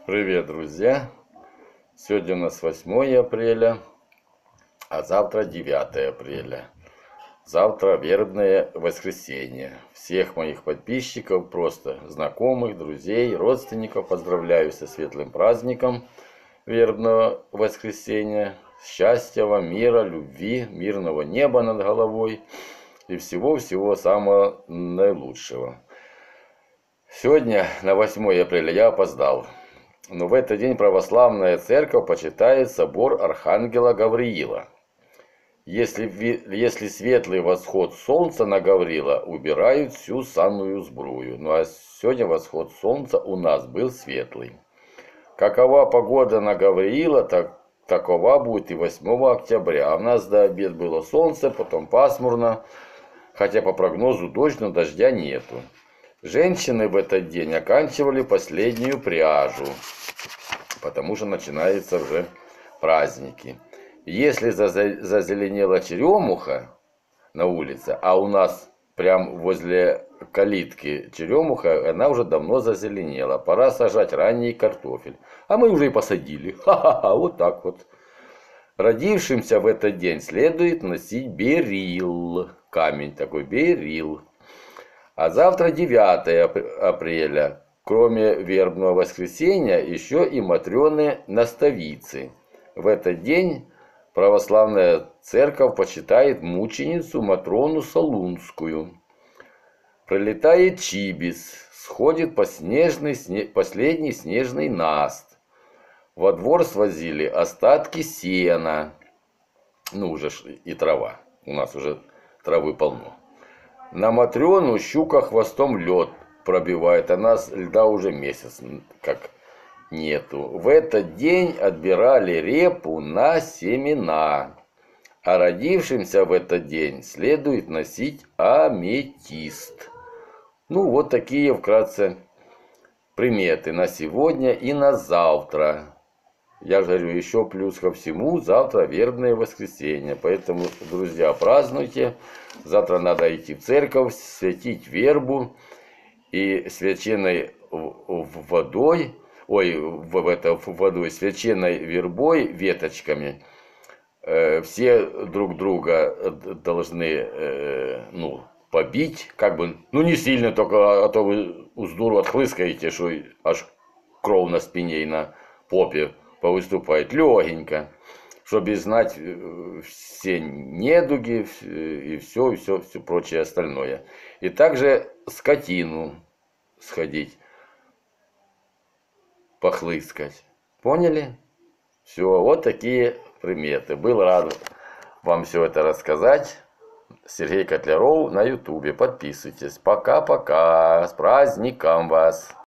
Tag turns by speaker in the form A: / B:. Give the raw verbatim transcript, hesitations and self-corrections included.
A: Привет, друзья! Сегодня у нас восьмое апреля, а завтра девятое апреля. Завтра вербное воскресенье. Всех моих подписчиков, просто знакомых, друзей, родственников поздравляю со светлым праздником вербного воскресенья. Счастья вам, мира, любви, мирного неба над головой и всего-всего самого наилучшего. Сегодня, на восьмое апреля, я опоздал. Но в этот день православная церковь почитает собор Архангела Гавриила. Если, если светлый восход солнца на Гаврила, убирают всю санную сбрую. Ну а сегодня восход солнца у нас был светлый. Какова погода на Гавриила, так, такова будет и восьмого октября. А у нас до обеда было солнце, потом пасмурно. Хотя по прогнозу дождь, но дождя нету. Женщины в этот день оканчивали последнюю пряжу, потому что начинаются уже праздники. Если зазеленела черемуха на улице, а у нас прям возле калитки черемуха, она уже давно зазеленела. Пора сажать ранний картофель. А мы уже и посадили. Ха-ха-ха, вот так вот. Родившимся в этот день следует носить берил. Камень такой, берил. А завтра девятое апреля. Кроме вербного воскресенья, еще и Матрёны Наставицы. В этот день православная церковь почитает мученицу Матрону Солунскую. Пролетает Чибис, сходит по снежный, сне, последний снежный наст. Во двор свозили остатки сена. Ну, уже и трава. У нас уже травы полно. На Матрёну щука хвостом лед пробивает, а нас льда уже месяц как нету. В этот день отбирали репу на семена. А родившимся в этот день следует носить аметист. Ну, вот такие вкратце приметы на сегодня и на завтра. Я же говорю, еще плюс ко всему, завтра вербное воскресенье. Поэтому, друзья, празднуйте. Завтра надо идти в церковь, светить вербу. И священной водой, ой, в это, водой, священной вербой, веточками, э, все друг друга должны, э, ну, побить, как бы, ну, не сильно только, а то вы уздуру отхлыскаете, что аж кровь на спине и на попе повыступает, легенько, чтобы знать все недуги и все, и все, все прочее остальное. И также скотину сходить, похлыскать. Поняли? Все, вот такие приметы. Был рад вам все это рассказать. Сергей Котляров на ютубе. Подписывайтесь. Пока-пока. С праздником вас!